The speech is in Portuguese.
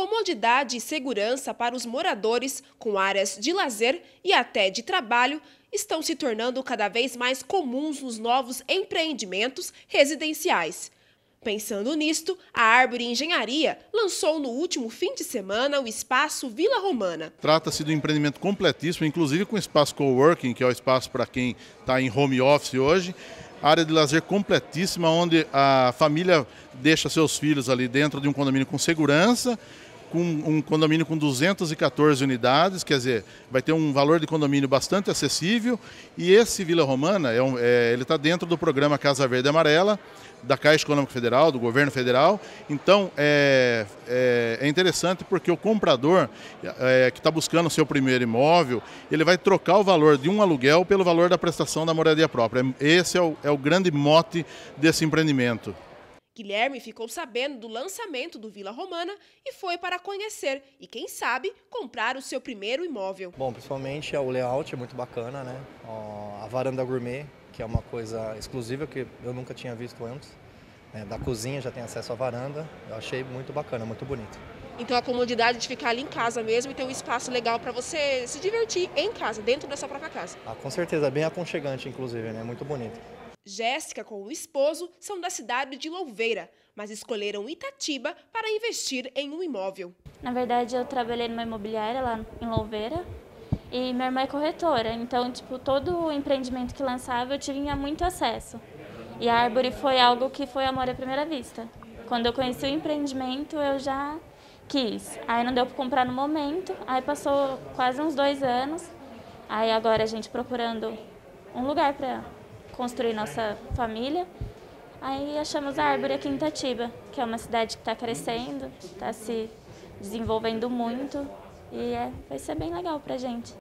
Comodidade e segurança para os moradores, com áreas de lazer e até de trabalho, estão se tornando cada vez mais comuns nos novos empreendimentos residenciais. Pensando nisto, a Árvore Engenharia lançou no último fim de semana o espaço Vila Romana. Trata-se de um empreendimento completíssimo, inclusive com espaço coworking, que é o espaço para quem está em home office hoje. Área de lazer completíssima, onde a família deixa seus filhos ali dentro de um condomínio com segurança, com um condomínio com 214 unidades, quer dizer, vai ter um valor de condomínio bastante acessível. E esse Vila Romana, ele está dentro do programa Casa Verde e Amarela, da Caixa Econômica Federal, do Governo Federal. Então, é interessante porque o comprador que está buscando o seu primeiro imóvel, ele vai trocar o valor de um aluguel pelo valor da prestação da moradia própria. Esse é o grande mote desse empreendimento. Guilherme ficou sabendo do lançamento do Vila Romana e foi para conhecer e, quem sabe, comprar o seu primeiro imóvel. Bom, principalmente o layout é muito bacana, né? A varanda gourmet, que é uma coisa exclusiva que eu nunca tinha visto antes. Da cozinha já tem acesso à varanda, eu achei muito bacana, muito bonito. Então a comodidade de ficar ali em casa mesmo e ter um espaço legal para você se divertir em casa, dentro da sua própria casa. Com certeza, é bem aconchegante inclusive, né? Muito bonito. Jéssica com o esposo são da cidade de Louveira, mas escolheram Itatiba para investir em um imóvel. Na verdade, eu trabalhei numa imobiliária lá em Louveira e minha irmã é corretora, então todo o empreendimento que lançava eu tinha muito acesso. E a Árvore foi algo que foi amor à primeira vista. Quando eu conheci o empreendimento, eu já quis. Aí não deu para comprar no momento, aí passou quase uns 2 anos. Aí agora a gente procurando um lugar para construir nossa família. Aí achamos a Árvore aqui em Itatiba, que é uma cidade que está crescendo, está se desenvolvendo muito e vai ser bem legal para a gente.